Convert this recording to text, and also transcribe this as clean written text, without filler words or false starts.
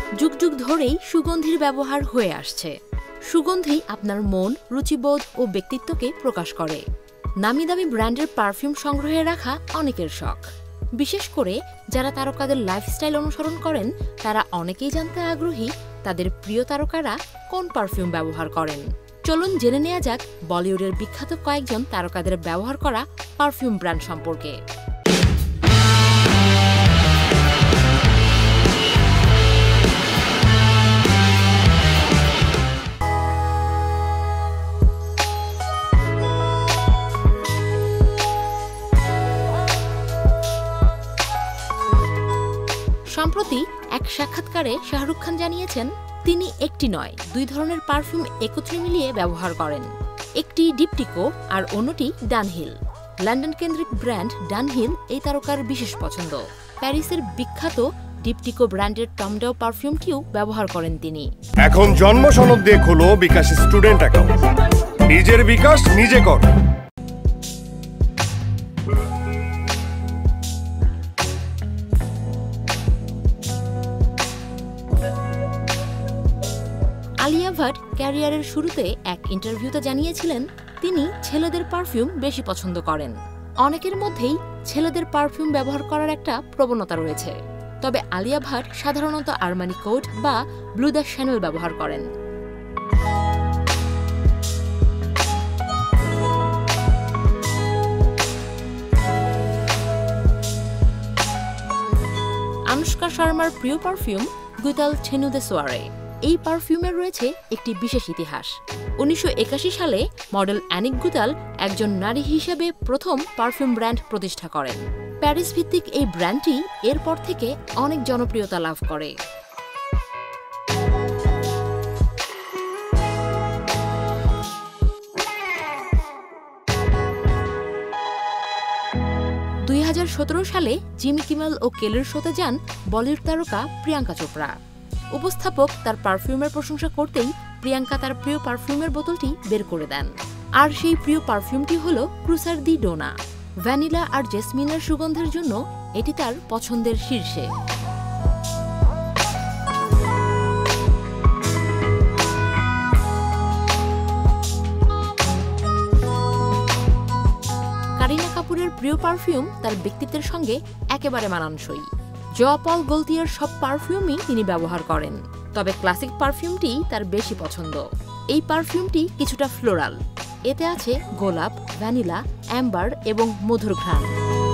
যুগ যুগ ধরেই সুগন্ধির ব্যবহার হয়ে আসছে। সুগন্ধি আপনার মন, রুচিবোধ ও ব্যক্তিত্বকে প্রকাশ করে। নামিদামি ব্র্যান্ডের পারফিউম সংগ্রহে রাখা অনেকের শখ। বিশেষ করে যারা তারকাদের লাইফস্টাইল অনুসরণ করেন, তারা অনেকেই জানতে আগ্রহী তাদের প্রিয় তারকারা কোন পারফিউম ব্যবহার করেন। চলুন জেনে নেওয়া যাক বলিউডের বিখ্যাত কয়েকজন তারকাদের ব্যবহার করা পারফিউম ব্র্যান্ড সম্পর্কে। সম্প্রতি এক সাক্ষাৎকারে শাহরুখ খান জানিয়েছেন, তিনি একটি নয়, দুই ধরনের পারফিউম একত্রে মিলিয়ে ব্যবহার করেন। একটি ডিপটিকো আর অন্যটি ডানহিল। লন্ডন কেন্দ্রিক ব্র্যান্ড ডানহিল এই তারকার বিশেষ পছন্দ। প্যারিসের বিখ্যাত ডিপটিকো ব্র্যান্ডের টমডাও পারফিউমটিও ব্যবহার করেন তিনি। এখন জন্ম সনদ দিয়ে খোলো বিকাশ স্টুডেন্ট অ্যাকাউন্ট। নিজের বিকাশ নিজে কর। আলিয়া ভাট ক্যারিয়ারের শুরুতে এক ইন্টারভিউতে জানিয়েছিলেন, তিনি ছেলেদের পারফিউম বেশি পছন্দ করেন। অনেকের মধ্যেই ছেলেদের পারফিউম ব্যবহার করার একটা প্রবণতা রয়েছে, তবে আলিয়া ভাট সাধারণত আরমানি কোড বা ব্লু দ্য শ্যানেল ব্যবহার করেন। আনুষ্কা শর্মার প্রিয় পারফিউম গুতাল ছেনু দে সোয়ারে। এই পারফিউমের রয়েছে একটি বিশেষ ইতিহাস। 1981 সালে মডেল অ্যানিক গুতাল একজন নারী হিসেবে প্রথম পারফিউম ব্র্যান্ড প্রতিষ্ঠা করেন। প্যারিস ভিত্তিক এই ব্র্যান্ডটি এরপর থেকে অনেক জনপ্রিয়তা লাভ করে। সালে জিমি কিমেল ও কেলের শোতে যান বলিউড তারকা প্রিয়াঙ্কা চোপড়া। উপস্থাপক তার পারফিউমের প্রশংসা করতেই প্রিয়াঙ্কা তার প্রিয় পারফিউমের বোতলটি বের করে দেন। আর সেই প্রিয় পারফিউমটি হল ক্রুসার দি ডোনা। ভ্যানিলা আর জেসমিনের সুগন্ধের জন্য এটি তার পছন্দের শীর্ষে। কারিনা কাপুরের প্রিয় পারফিউম তার ব্যক্তিত্বের সঙ্গে একেবারে মানানসই। জঁ-পল গলতিয়ার সব পারফিউমই তিনি ব্যবহার করেন, তবে ক্লাসিক পারফিউমটি তার বেশি পছন্দ। এই পারফিউমটি কিছুটা ফ্লোরাল, এতে আছে গোলাপ, ভ্যানিলা, অ্যাম্বার এবং মধুর ঘ্রাণ।